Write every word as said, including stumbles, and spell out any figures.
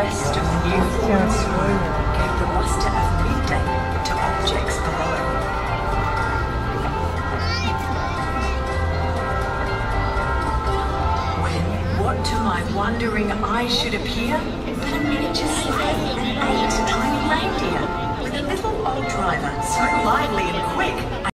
burst of new thoughts gave the luster of midday to objects below. When, what to my wondering eye should appear but a miniature sleigh and eight tiny reindeer, with a little old driver so light